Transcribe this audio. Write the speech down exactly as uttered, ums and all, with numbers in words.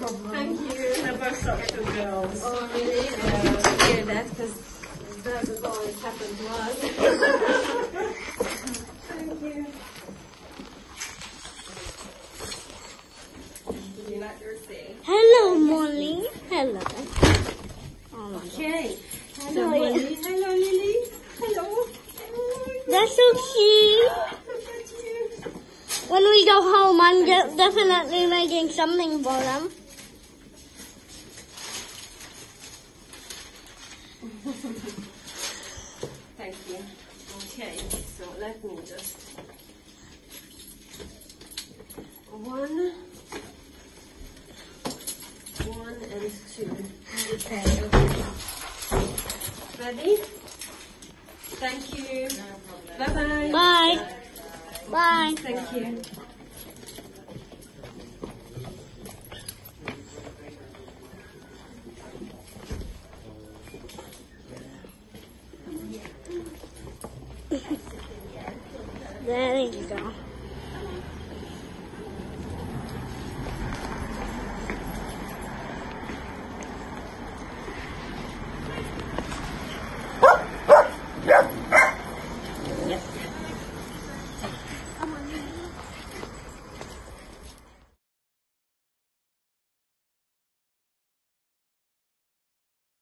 problem. Thank you. Never such good girls. Oh, really? Uh, hear that because that has always happened to us. Thank you. Would you like to receive? Hello, Molly. Hello. Okay. Hello. Molly. Hello, Lily. Hello. That's so cute. Look at you. When we go home, I'm de- definitely making something for them. Thank you. Okay, so let me just one, one and two. Okay. Ready? Thank you. Bye bye. Bye. Bye. Thank you. There you go.